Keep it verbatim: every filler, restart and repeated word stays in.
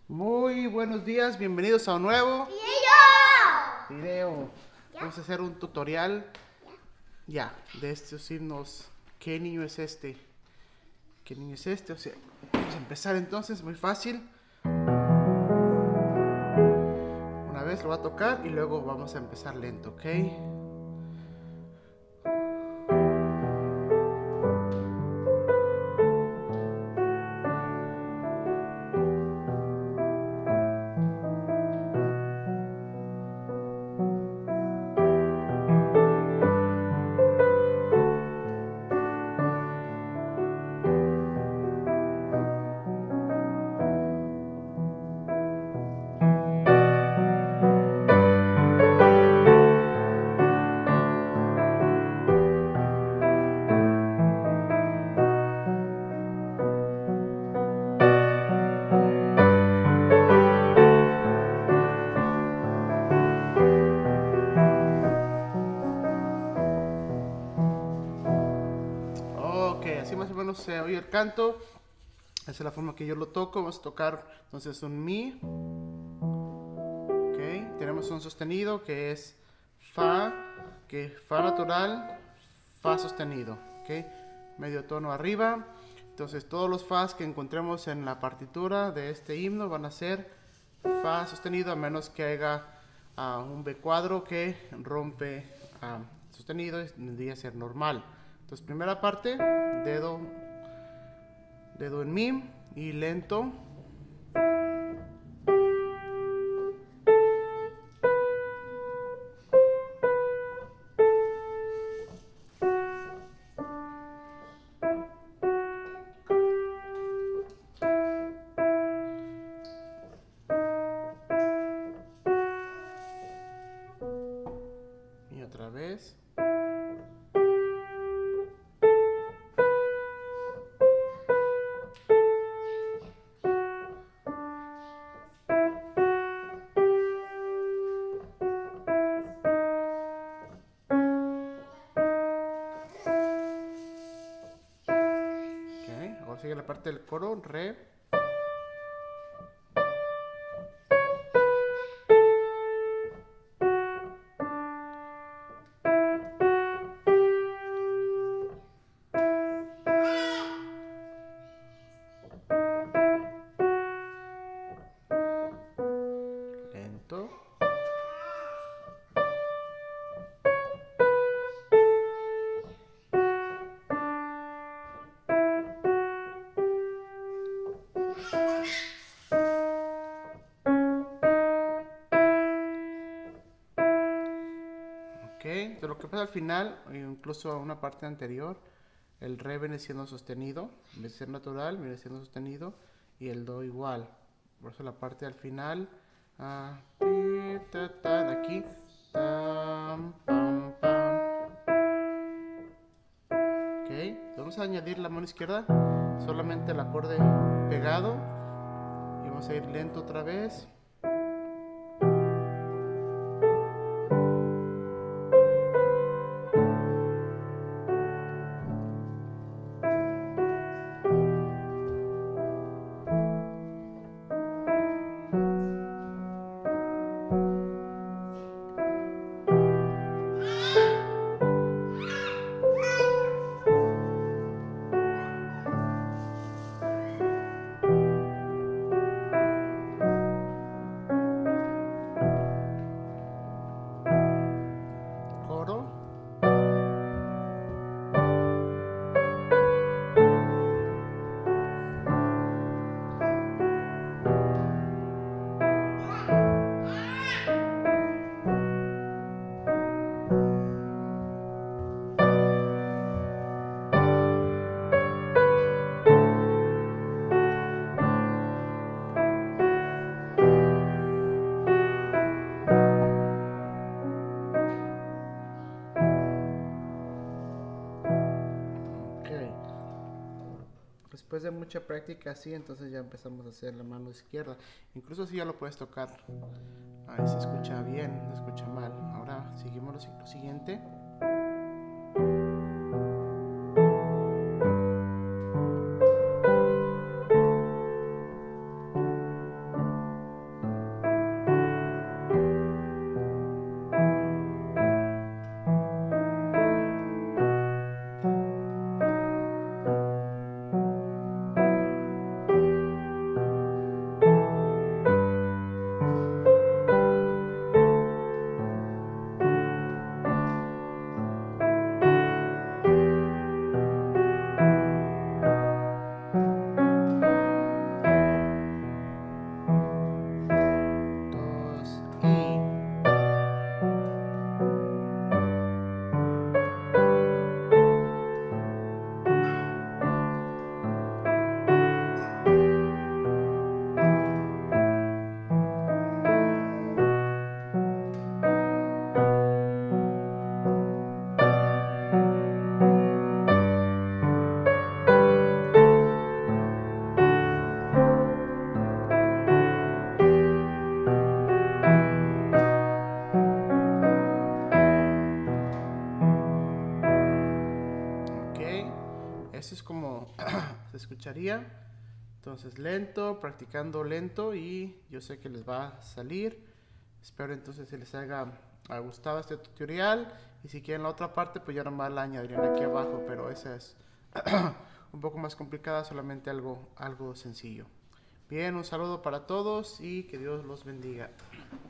Muy buenos días, bienvenidos a un nuevo ¡Video! video. ¿Ya? Vamos a hacer un tutorial ya de estos himnos. ¿Qué niño es este? ¿Qué niño es este? O sea, vamos a empezar entonces, muy fácil. Una vez lo va a tocar y luego vamos a empezar lento, ¿ok? Ok, así más o menos se oye el canto. Esa es la forma que yo lo toco. Vamos a tocar entonces un mi. Ok, tenemos un sostenido que es fa, que es fa natural, fa sostenido. Ok, medio tono arriba. Entonces todos los fas que encontremos en la partitura de este himno van a ser fa sostenido, a menos que haya uh, un B cuadro que rompe uh, sostenido, tendría que ser normal. Entonces primera parte, dedo, dedo en mi y lento. Y otra vez. Okay. Ahora sigue la parte del coro, re. Lento. Ok, de lo que pasa al final, incluso a una parte anterior, el re viene siendo sostenido, en vez de ser natural, viene siendo sostenido, y el do igual. Por eso la parte al final, ah, pi, ta, ta, de aquí, tam, pam, pam. Ok, vamos a añadir la mano izquierda, solamente el acorde pegado, y vamos a ir lento otra vez. Coro. Después de mucha práctica así, entonces ya empezamos a hacer la mano izquierda. Incluso si ya lo puedes tocar. Ahí se escucha bien, no se escucha mal. Ahora seguimos lo, lo siguiente. eso es como se escucharía. Entonces lento, practicando lento, y yo sé que les va a salir. Espero entonces que les haya gustado este tutorial, y si quieren la otra parte pues ya nomás la añadirían aquí abajo, pero esa es un poco más complicada, solamente algo, algo sencillo. Bien, un saludo para todos y que Dios los bendiga.